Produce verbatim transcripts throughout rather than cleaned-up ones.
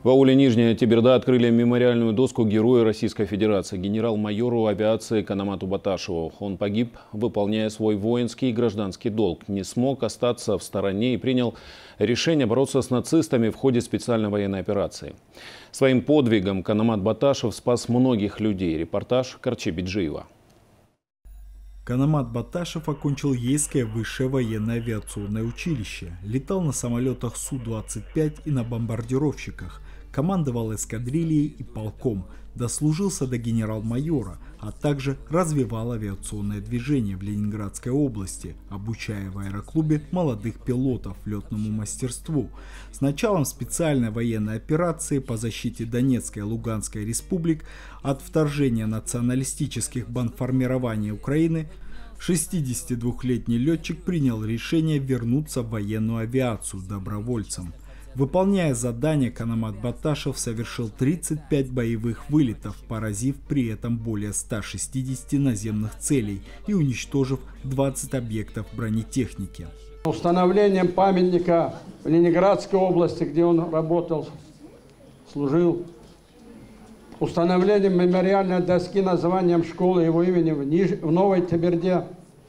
В ауле Нижняя Теберда открыли мемориальную доску Герою Российской Федерации, генерал-майору авиации Канамату Баташеву. Он погиб, выполняя свой воинский и гражданский долг, не смог остаться в стороне и принял решение бороться с нацистами в ходе специальной военной операции. Своим подвигом Канамат Баташев спас многих людей. Репортаж Карче Биджиева. Канамат Баташев окончил Ейское высшее военное авиационное училище, летал на самолетах Су двадцать пять и на бомбардировщиках, командовал эскадрильей и полком, дослужился до генерал-майора, а также развивал авиационное движение в Ленинградской области, обучая в аэроклубе молодых пилотов летному мастерству. С началом специальной военной операции по защите Донецкой и Луганской республик от вторжения националистических бандформирований Украины шестидесятидвухлетний летчик принял решение вернуться в военную авиацию добровольцем. Выполняя задание, Канамат Баташев совершил тридцать пять боевых вылетов, поразив при этом более ста шестидесяти наземных целей и уничтожив двадцать объектов бронетехники. Установлением памятника в Ленинградской области, где он работал, служил, установлением мемориальной доски названием школы его имени в, Ниж... в Новой Теберде,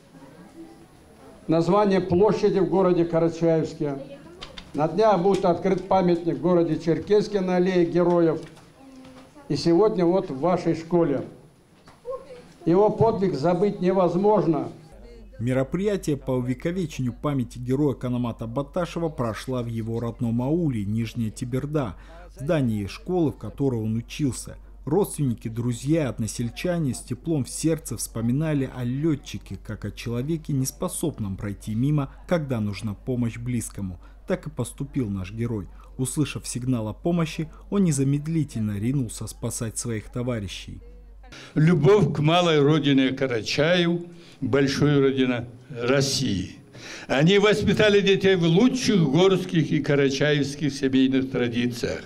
название площади в городе Карачаевске. На днях будет открыт памятник в городе Черкесске на аллее Героев. И сегодня вот в вашей школе. Его подвиг забыть невозможно. Мероприятие по увековечению памяти героя Канамата Баташева прошло в его родном ауле Нижняя Теберда, в здании школы, в которой он учился. Родственники, друзья и односельчане с теплом в сердце вспоминали о летчике, как о человеке, неспособном пройти мимо, когда нужна помощь близкому. Так и поступил наш герой. Услышав сигнал о помощи, он незамедлительно ринулся спасать своих товарищей. Любовь к малой родине Карачаеву, большой родине России. Они воспитали детей в лучших горских и карачаевских семейных традициях.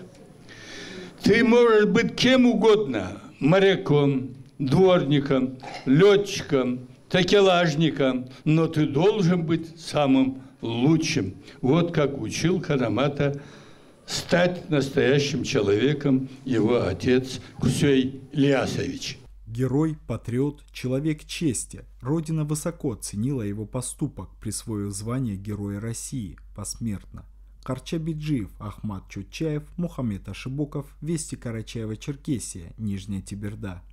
Ты можешь быть кем угодно: моряком, дворником, летчиком, такелажником, но ты должен быть самым лучшим. Вот как учил Канамата стать настоящим человеком его отец Кусей Ильясович. Герой, патриот, человек чести. Родина высоко оценила его поступок, присвоив звание Героя России посмертно. Карче Биджиев, Ахмат Чотчаев, Мухаммед Ашибоков, Вести Карачаева-Черкесия, Нижняя Теберда.